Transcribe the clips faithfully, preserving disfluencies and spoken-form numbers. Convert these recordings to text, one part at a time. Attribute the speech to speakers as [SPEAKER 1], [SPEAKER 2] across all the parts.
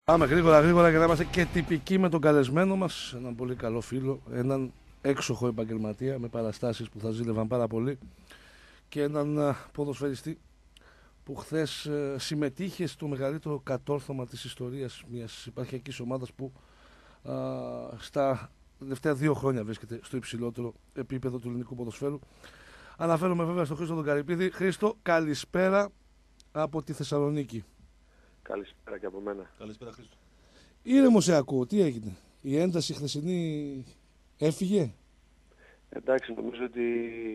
[SPEAKER 1] Πάμε γρήγορα γρήγορα για να είμαστε και τυπικοί με τον καλεσμένο μας. Έναν πολύ καλό φίλο, έναν έξοχο επαγγελματία με παραστάσεις που θα ζήλευαν πάρα πολύ και έναν ποδοσφαιριστή που χθες ε, συμμετείχε στο μεγαλύτερο κατόρθωμα της ιστορίας μιας επαρχιακής ομάδας που α, στα τελευταία δύο χρόνια βρίσκεται στο υψηλότερο επίπεδο του ελληνικού ποδοσφαίρου. Αναφέρομαι βέβαια στον Χρήστο τον Καρυπίδη. Χρήστο, καλησπέρα από τη Θεσσαλονίκη.
[SPEAKER 2] Καλησπέρα και από μένα.
[SPEAKER 3] Καλησπέρα, Χρήστο.
[SPEAKER 1] Ήρεμο σε ακούω, τι έγινε? Η ένταση χθεσινή έφυγε?
[SPEAKER 2] Εντάξει, νομίζω ότι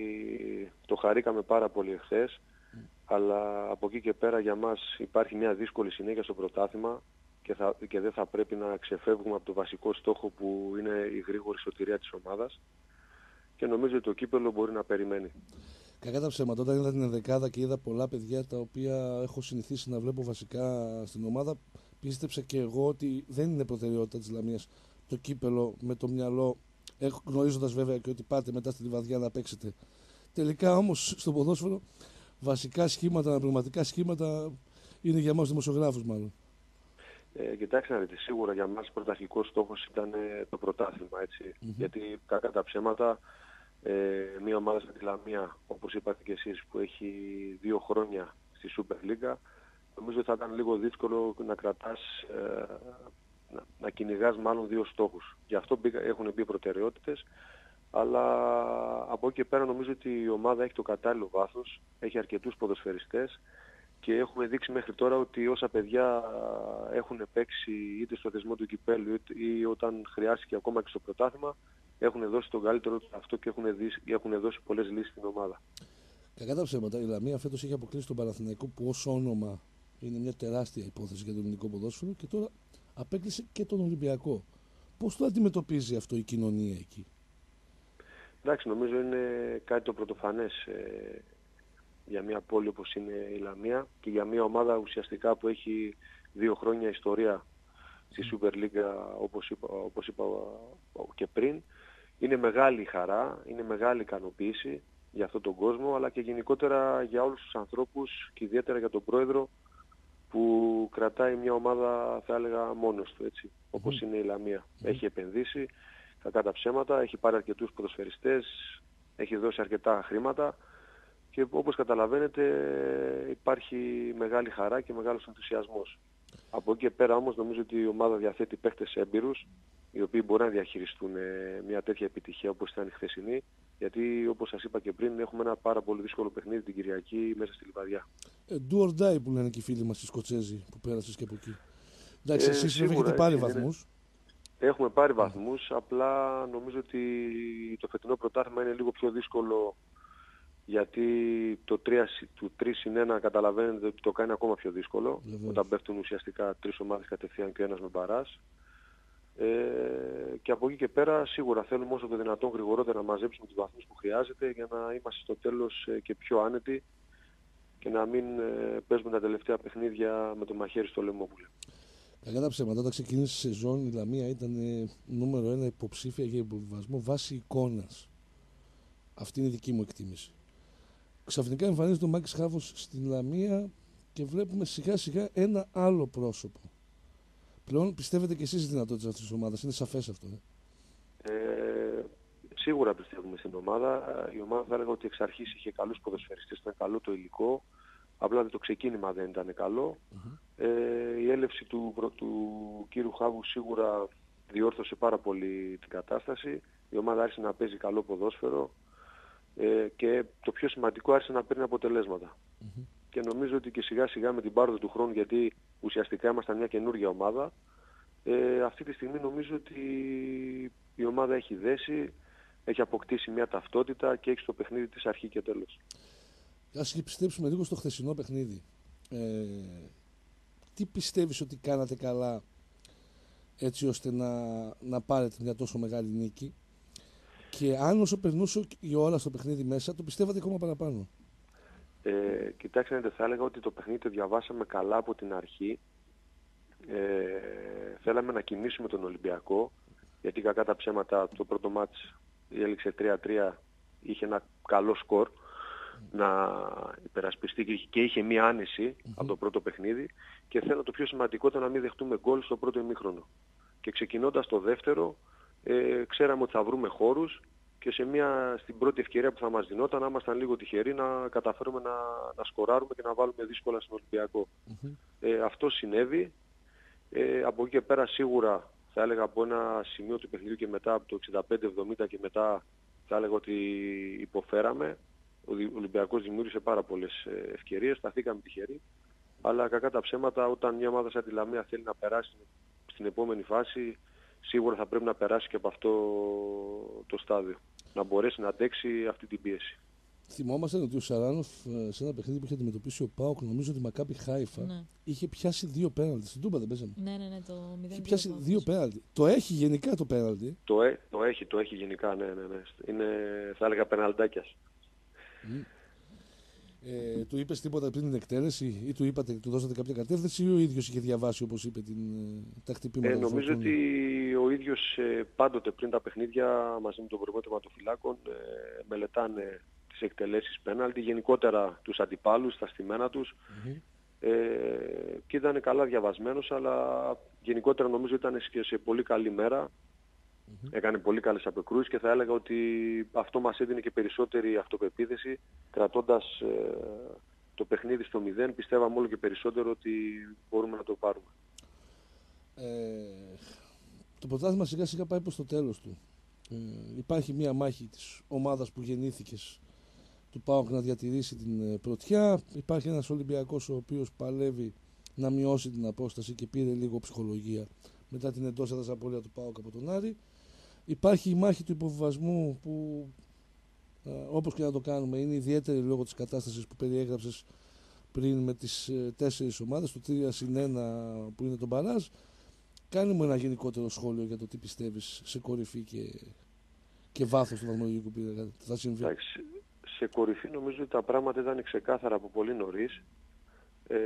[SPEAKER 2] το χαρήκαμε πάρα πολύ εχθές, mm. αλλά από εκεί και πέρα για μας υπάρχει μια δύσκολη συνέχεια στο πρωτάθλημα και, θα, και δεν θα πρέπει να ξεφεύγουμε από το βασικό στόχο που είναι η γρήγορη σωτηρία της ομάδας και νομίζω ότι το κύπελλο μπορεί να περιμένει.
[SPEAKER 1] Κακά τα ψέματα, όταν είδα την ενδεκάδα και είδα πολλά παιδιά τα οποία έχω συνηθίσει να βλέπω βασικά στην ομάδα, πίστεψα και εγώ ότι δεν είναι προτεραιότητα της Λαμίας το κύπελλο με το μυαλό, γνωρίζοντας βέβαια και ότι πάτε μετά στη Λιβαδιά να παίξετε. Τελικά όμως στο ποδόσφαιρο βασικά σχήματα, αναπληρωματικά σχήματα είναι για μας δημοσιογράφους μάλλον.
[SPEAKER 2] Ε, κοιτάξτε να δείτε, σίγουρα για μας πρωταρχικός στόχος ήταν το πρωτάθλημα, έτσι. Mm-hmm. Γιατί κακά τα ψέματα, ε, μια ομάδα σαν τη Λαμία, όπως είπατε και εσείς, που έχει δύο χρόνια στη Super League, νομίζω θα ήταν λίγο δύσκολο να κρατάς, ε, να, να κυνηγάς μάλλον δύο στόχους. Γι' αυτό έχουν μπει προτεραιότητες, αλλά από εκεί και πέρα νομίζω ότι η ομάδα έχει το κατάλληλο βάθος, έχει αρκετούς ποδοσφαιριστές και έχουμε δείξει μέχρι τώρα ότι όσα παιδιά έχουν παίξει είτε στο θεσμό του κυπέλλου ή όταν χρειάστηκε ακόμα και στο πρωτάθλημα, έχουν δώσει τον καλύτερο του αυτό και έχουν, δει, έχουν δώσει πολλές λύσεις στην ομάδα.
[SPEAKER 1] Κακά τα ψέματα, η Λαμία φέτος έχει αποκλείσει τον Παναθηναϊκό που ως όνομα είναι μια τεράστια υπόθεση για το ελληνικό ποδόσφαιρο και τώρα απέκλεισε και τον Ολυμπιακό. Πώς το αντιμετωπίζει αυτό η κοινωνία εκεί?
[SPEAKER 2] Εντάξει, νομίζω είναι κάτι το πρωτοφανές ε, για μια πόλη όπως είναι η Λαμία και για μια ομάδα ουσιαστικά που έχει δύο χρόνια ιστορία στη Super League, όπως είπα, όπως είπα και πριν. Είναι μεγάλη χαρά, είναι μεγάλη ικανοποίηση για αυτόν τον κόσμο, αλλά και γενικότερα για όλους τους ανθρώπους και ιδιαίτερα για τον πρόεδρο που κρατάει μια ομάδα, θα έλεγα, μόνος του, έτσι, όπως είναι η Λαμία. Mm. Έχει επενδύσει, κακά τα ψέματα, έχει πάρει αρκετούς ποδοσφαιριστές, έχει δώσει αρκετά χρήματα και όπως καταλαβαίνετε υπάρχει μεγάλη χαρά και μεγάλος ενθουσιασμός. Από εκεί και πέρα όμως νομίζω ότι η ομάδα διαθέτει παίχτες έμπειρους, οι οποίοι μπορεί να διαχειριστούν μια τέτοια επιτυχία όπως ήταν η χθεσινή, γιατί όπως σας είπα και πριν έχουμε ένα πάρα πολύ δύσκολο παιχνίδι την Κυριακή μέσα στη Λιβαδιά.
[SPEAKER 1] Ε, do or die που λένε και οι φίλοι μας οι Σκοτσέζοι που πέρασες και από εκεί. Εντάξει,
[SPEAKER 2] ε,
[SPEAKER 1] εσείς σίγουρα, έχετε πάρει βαθμούς.
[SPEAKER 2] Έχουμε πάρει βαθμούς, απλά νομίζω ότι το φετινό πρωτάθλημα είναι λίγο πιο δύσκολο, γιατί το τρία συν ένα καταλαβαίνετε ότι το κάνει ακόμα πιο δύσκολο. Βεβαίως. Όταν πέφτουν ουσιαστικά τρεις ομάδες κατευθείαν και ένας με μπαράς. Ε, και από εκεί και πέρα σίγουρα θέλουμε όσο το δυνατόν γρηγορότερα να μαζέψουμε τους βαθμούς που χρειάζεται για να είμαστε στο τέλος ε, και πιο άνετοι και να μην ε, παίζουμε τα τελευταία παιχνίδια με το μαχαίρι στο λαιμό που λέμε.
[SPEAKER 1] Κακά τα ψέματα, όταν ξεκίνησε η σεζόν η Λαμία ήταν ε, νούμερο ένα υποψήφια για υποβιβασμό βάσει εικόνας. Αυτή είναι η δική μου εκτίμηση. Ξαφνικά εμφανίζεται ο Μάκης Χάβος στην Λαμία και βλέπουμε σιγά σιγά ένα άλλο πρόσωπο. Πλέον πιστεύετε και εσείς στις δυνατότητες αυτής της ομάδας, είναι σαφές αυτό? Ε?
[SPEAKER 2] Ε, σίγουρα πιστεύουμε στην ομάδα. Η ομάδα θα έλεγα ότι εξ αρχής είχε καλούς ποδοσφαιριστές, ήταν καλό το υλικό, απλά το ξεκίνημα δεν ήταν καλό. Mm-hmm. Ε, η έλευση του, του κύριου Χάβου σίγουρα διόρθωσε πάρα πολύ την κατάσταση. Η ομάδα άρχισε να παίζει καλό ποδόσφαιρο ε, και το πιο σημαντικό άρχισε να παίρνει αποτελέσματα. Mm-hmm. Και νομίζω ότι και σιγά σιγά με την πάροδο του χρόνου, γιατί ουσιαστικά ήμασταν μια καινούργια ομάδα, ε, αυτή τη στιγμή νομίζω ότι η ομάδα έχει δέσει, έχει αποκτήσει μια ταυτότητα και έχει στο παιχνίδι της αρχή και τέλος.
[SPEAKER 1] Ας επιστρέψουμε λίγο στο χθεσινό παιχνίδι. Ε, τι πιστεύεις ότι κάνατε καλά έτσι ώστε να, να πάρετε μια τόσο μεγάλη νίκη, και αν όσο περνούσε η ώρα στο παιχνίδι μέσα το πιστεύατε ακόμα παραπάνω?
[SPEAKER 2] Ε, κοιτάξτε, θα έλεγα ότι το παιχνίδι το διαβάσαμε καλά από την αρχή. Ε, θέλαμε να κινήσουμε τον Ολυμπιακό, γιατί κακά τα ψέματα το πρώτο μάτς έληξε τρία τρία, είχε ένα καλό σκορ. να υπερασπιστεί και είχε μία άνεση mm-hmm. από το πρώτο παιχνίδι, και θέλω το πιο σημαντικό ήταν να μην δεχτούμε γκολ στο πρώτο ημίχρονο. Και ξεκινώντας το δεύτερο, ε, ξέραμε ότι θα βρούμε χώρους και σε μια, στην πρώτη ευκαιρία που θα μας δινόταν, να ήμασταν λίγο τυχεροί να καταφέρουμε να, να σκοράρουμε και να βάλουμε δύσκολα στον Ολυμπιακό. Mm-hmm. Ε, αυτό συνέβη. Ε, από εκεί και πέρα σίγουρα θα έλεγα από ένα σημείο του παιχνιδιού και μετά, από το εξήντα πέντε εβδομήντα και μετά, θα έλεγα ότι υποφέραμε. Ο Ολυμπιακός δημιούργησε πάρα πολλές ευκαιρίες, σταθήκαμε τυχεροί. Αλλά κακά τα ψέματα, όταν μια ομάδα σαν τη Λαμία θέλει να περάσει στην επόμενη φάση, σίγουρα θα πρέπει να περάσει και από αυτό το στάδιο. Να μπορέσει να αντέξει αυτή την πίεση.
[SPEAKER 1] Θυμόμαστε ότι ο Σαράνοφ σε ένα παιχνίδι που είχε αντιμετωπίσει ο ΠΑΟΚ, νομίζω ότι η Μακάμπι Χάιφα, ναι, είχε πιάσει δύο πέναλτι. Στην Τούμπα δεν παίζαμε?
[SPEAKER 3] Ναι, ναι, ναι, το μηδέν δύο.
[SPEAKER 1] Είχε πιάσει δύο πέναλτι. Το έχει γενικά το πέναλτι?
[SPEAKER 2] Το, ε, το έχει, το έχει γενικά, ναι, ναι, ναι. Είναι, θα έλεγα, πεναλτάκιας. Mm.
[SPEAKER 1] Ε, του είπες τίποτα πριν την εκτέλεση ή του είπατε και του δώσατε κάποια κατεύθυνση, ή ο ίδιος είχε διαβάσει, όπως είπε, την, τα χτυπήματα?
[SPEAKER 2] Ε, νομίζω ότι ο ίδιος ε, πάντοτε πριν τα παιχνίδια μαζί με τον προπονητή τερματοφυλάκων ε, μελετάνε τις εκτελέσεις πέναλτι, γενικότερα τους αντιπάλους, τα στημένα τους, mm-hmm. ε, και ήταν καλά διαβασμένος, αλλά γενικότερα νομίζω ήταν και σε πολύ καλή μέρα. Mm-hmm. Έκανε πολύ καλές απεκρούσεις και θα έλεγα ότι αυτό μας έδινε και περισσότερη αυτοπεποίθηση, κρατώντας ε, το παιχνίδι στο μηδέν. Πιστεύαμε όλο και περισσότερο ότι μπορούμε να το πάρουμε.
[SPEAKER 1] Ε, το πρωτάθλημα σιγά σιγά πάει προς το τέλος του. Ε, υπάρχει μία μάχη της ομάδας που γεννήθηκες, του ΠΑΟΚ, να διατηρήσει την πρωτιά. Υπάρχει ένας Ολυμπιακός ο οποίος παλεύει να μειώσει την απόσταση και πήρε λίγο ψυχολογία μετά την εντός έδρας απώλεια του ΠΑΟΚ από τον Άρη. Υπάρχει η μάχη του υποβιβασμού που, ε, όπως και να το κάνουμε, είναι ιδιαίτερη λόγω της κατάστασης που περιέγραψες πριν με τις ε, τέσσερις ομάδες, το τρία συν ένα που είναι το μπαράζ. Κάνε μου ένα γενικότερο σχόλιο για το τι πιστεύεις σε κορυφή και, και βάθος του βαθμολογικού πίνακα θα συμβεί.
[SPEAKER 2] Εντάξει, σε κορυφή νομίζω ότι τα πράγματα ήταν ξεκάθαρα από πολύ νωρίς. Ε,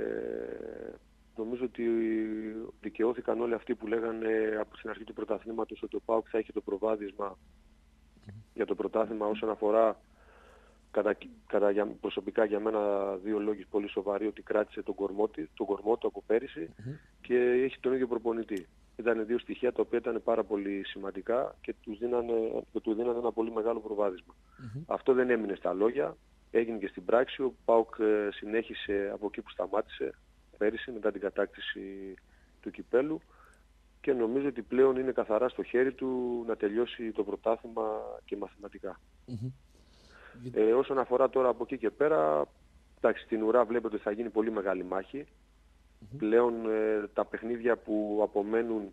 [SPEAKER 2] νομίζω ότι δικαιώθηκαν όλοι αυτοί που λέγανε από την αρχή του πρωταθλήματος ότι ο ΠΑΟΚ θα είχε το προβάδισμα mm. για το πρωτάθλημα. Όσον αφορά κατά, κατά για, προσωπικά για μένα δύο λόγοι πολύ σοβαροί, ότι κράτησε τον κορμό, τον κορμό του από πέρυσι mm-hmm. και έχει τον ίδιο προπονητή. Ήταν δύο στοιχεία τα οποία ήταν πάρα πολύ σημαντικά και του δίνανε, του δίνανε ένα πολύ μεγάλο προβάδισμα. Mm-hmm. Αυτό δεν έμεινε στα λόγια, έγινε και στην πράξη. Ο ΠΑΟΚ συνέχισε από εκεί που σταμάτησε πέρυσι μετά την κατάκτηση του κυπέλου και νομίζω ότι πλέον είναι καθαρά στο χέρι του να τελειώσει το πρωτάθλημα και μαθηματικά. Mm-hmm. Ε, όσον αφορά τώρα από εκεί και πέρα, εντάξει, στην ουρά βλέπετε ότι θα γίνει πολύ μεγάλη μάχη. Mm-hmm. Πλέον ε, τα παιχνίδια που απομένουν,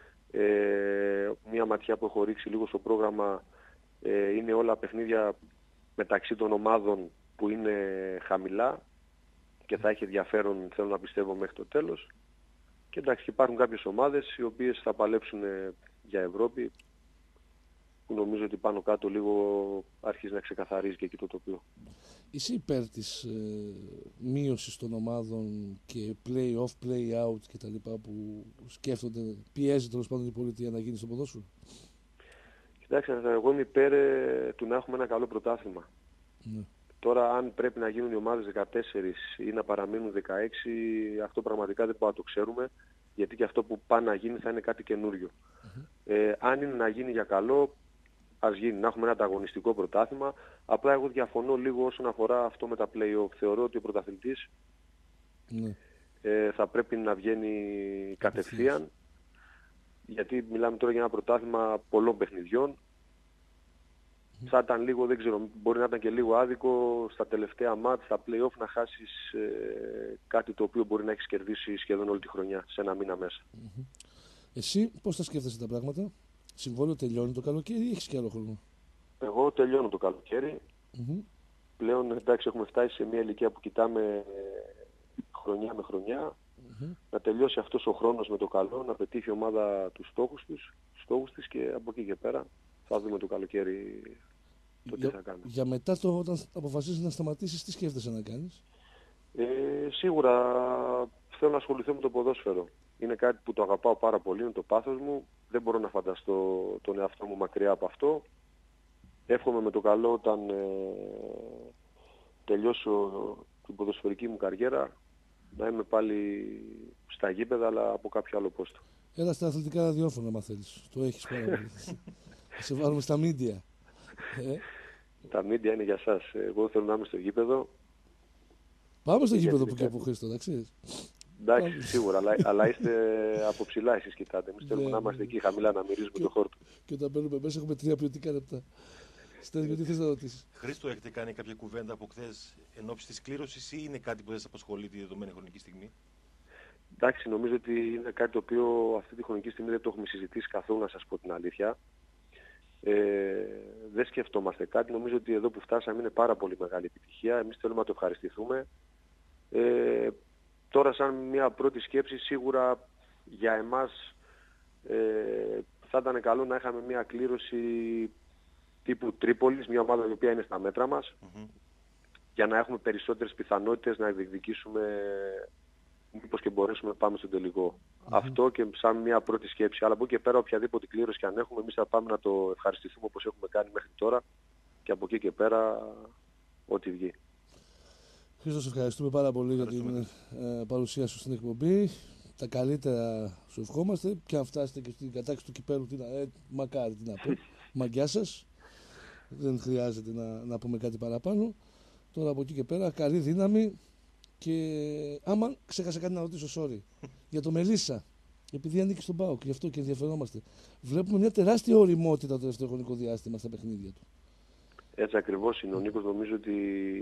[SPEAKER 2] ε, μια ματιά που έχω ρίξει λίγο στο πρόγραμμα, ε, είναι όλα παιχνίδια μεταξύ των ομάδων που είναι χαμηλά και θα έχει ενδιαφέρον, θέλω να πιστεύω, μέχρι το τέλος. Και εντάξει, υπάρχουν κάποιες ομάδες οι οποίες θα παλέψουν για Ευρώπη, που νομίζω ότι πάνω κάτω λίγο αρχίζει να ξεκαθαρίζει και εκεί το τοπίο.
[SPEAKER 1] Είσαι υπέρ της ε, μείωσης των ομάδων και play-off, play-out και τα λοιπά που σκέφτονται, πιέζει τέλος πάντων η πολιτεία να γίνει στο ποδόσφαιρο?
[SPEAKER 2] Κοιτάξτε, εγώ είμαι υπέρ ε, του να έχουμε ένα καλό πρωτάθλημα. Ναι. Τώρα, αν πρέπει να γίνουν οι ομάδες δεκατέσσερα ή να παραμείνουν δεκαέξι, αυτό πραγματικά δεν μπορούμε να το ξέρουμε, γιατί και αυτό που πάει να γίνει θα είναι κάτι καινούριο. Mm-hmm. Ε, αν είναι να γίνει για καλό, ας γίνει, να έχουμε ένα ανταγωνιστικό πρωτάθλημα. Απλά εγώ διαφωνώ λίγο όσον αφορά αυτό με τα play-off. Θεωρώ ότι ο πρωταθλητής mm. ε, θα πρέπει να βγαίνει κατευθείαν, γιατί μιλάμε τώρα για ένα πρωτάθλημα πολλών παιχνιδιών. Θα ήταν λίγο, δεν ξέρω, μπορεί να ήταν και λίγο άδικο στα τελευταία μάτς, στα play-off, να χάσεις ε, κάτι το οποίο μπορεί να έχεις κερδίσει σχεδόν όλη τη χρονιά, σε ένα μήνα μέσα.
[SPEAKER 1] Mm-hmm. Εσύ πώς τα σκέφτεσαι τα πράγματα? Συμβόλαιο τελειώνει το καλοκαίρι ή έχεις και άλλο χρόνο?
[SPEAKER 2] Εγώ τελειώνω το καλοκαίρι. Mm-hmm. Πλέον, εντάξει, έχουμε φτάσει σε μια ηλικία που κοιτάμε χρονιά με χρονιά. Mm-hmm. Να τελειώσει αυτός ο χρόνος με το καλό, να πετύχει η ομάδα τους στόχους, τους, στόχους της και από εκεί και πέρα θα δούμε το καλοκαίρι το τι
[SPEAKER 1] για,
[SPEAKER 2] θα κάνουμε.
[SPEAKER 1] Για μετά, το, όταν αποφασίσεις να σταματήσεις, τι σκέφτεσαι να κάνεις?
[SPEAKER 2] Ε, σίγουρα θέλω να ασχοληθώ με το ποδόσφαιρο. Είναι κάτι που το αγαπάω πάρα πολύ, είναι το πάθος μου. Δεν μπορώ να φανταστώ τον εαυτό μου μακριά από αυτό. Εύχομαι με το καλό όταν ε, τελειώσω την ποδοσφαιρική μου καριέρα να είμαι πάλι στα γήπεδα, αλλά από κάποιο άλλο πόστο.
[SPEAKER 1] Έλα στα αθλητικά ραδιόφωνα, άμα θέλεις. Το έχεις πάρα πολύ. Θα σε βάλουμε στα μίντια. Ε?
[SPEAKER 2] Τα μίντια είναι για σας. Εγώ θέλω να είμαι στο γήπεδο.
[SPEAKER 1] Πάμε στο γήπεδο που και από Χρήστο, να ξέρεις.
[SPEAKER 2] Εντάξει, σίγουρα, αλλά, αλλά είστε από ψηλά εσείς κοιτάτε. Εμείς θέλουμε να είμαστε εκεί χαμηλά, να μυρίζουμε το χώρο.
[SPEAKER 1] Και όταν παίρνουμε μέσα έχουμε τρία ποιοτικά λεπτά. Στέλνει, τι θες να ρωτήσεις?
[SPEAKER 3] Χρήστο, έχετε κάνει κάποια κουβέντα από χθες εν ώψη της κλήρωσης ή είναι κάτι που δεν σας απασχολεί τη δεδομένη χρονική στιγμή?
[SPEAKER 2] Εντάξει, νομίζω ότι είναι κάτι το οποίο αυτή τη χρονική στιγμή δεν το έχουμε συζητήσει καθόλου, να σας πω την αλήθεια. Ε, δεν σκεφτόμαστε κάτι. Νομίζω ότι εδώ που φτάσαμε είναι πάρα πολύ μεγάλη επιτυχία. Εμείς θέλουμε να το ευχαριστηθούμε. Ε, τώρα σαν μια πρώτη σκέψη, σίγουρα για εμάς ε, θα ήταν καλό να είχαμε μια κλήρωση τύπου Τρίπολης, μια ομάδα η οποία είναι στα μέτρα μας, mm-hmm. για να έχουμε περισσότερες πιθανότητες να διεκδικήσουμε, μήπως και μπορέσουμε να πάμε στον τελικό. Mm-hmm. Αυτό και σαν μια πρώτη σκέψη. Αλλά από εκεί και πέρα, οποιαδήποτε κλήρωση και αν έχουμε, εμείς θα πάμε να το ευχαριστηθούμε όπως έχουμε κάνει μέχρι τώρα και από εκεί και πέρα ό,τι βγει.
[SPEAKER 1] Χρήστο, σε ευχαριστούμε πάρα πολύ για την ε, παρουσία σου στην εκπομπή. Τα καλύτερα σου ευχόμαστε και αν φτάσετε και στην κατάκτηση του κυπέλου, τι να, ε, μακάρι τι να πω, μαγκιά σας. Δεν χρειάζεται να, να πούμε κάτι παραπάνω. Τώρα από εκεί και πέρα, καλή δύναμη και άμα ξέχασα κάτι να ρωτήσω, sorry, για το Μελίσσα, επειδή ανήκει στον ΠΑΟΚ, γι' αυτό και ενδιαφερόμαστε. Βλέπουμε μια τεράστια ωριμότητα το τελευταίο χρονικό διάστημα στα παιχνίδια του.
[SPEAKER 2] Έτσι ακριβώς είναι. Ο Νίκος νομίζω ότι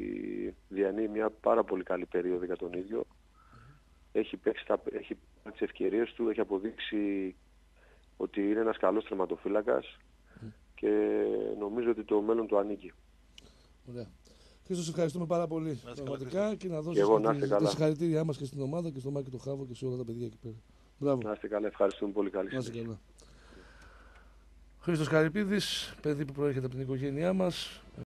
[SPEAKER 2] διανύει μια πάρα πολύ καλή περίοδο για τον ίδιο. Έχει παίξει τα, έχει τις ευκαιρίες του, έχει αποδείξει ότι είναι ένας καλός τερματοφύλακας mm. και νομίζω ότι το μέλλον του ανήκει.
[SPEAKER 1] Ωραία. Χρήστο, σε ευχαριστούμε πάρα πολύ πραγματικά και να δώσεις
[SPEAKER 2] και
[SPEAKER 1] τα συγχαρητήριά μας και στην ομάδα και στο Μάκη το Χάβο και σε όλα τα παιδιά εκεί πέρα. Μπράβο.
[SPEAKER 2] Να είστε καλά, ευχαριστούμε πολύ. Καλή
[SPEAKER 1] συνέχεια. Χρήστος Καρυπίδης, παιδί που προέρχεται από την οικογένειά μας.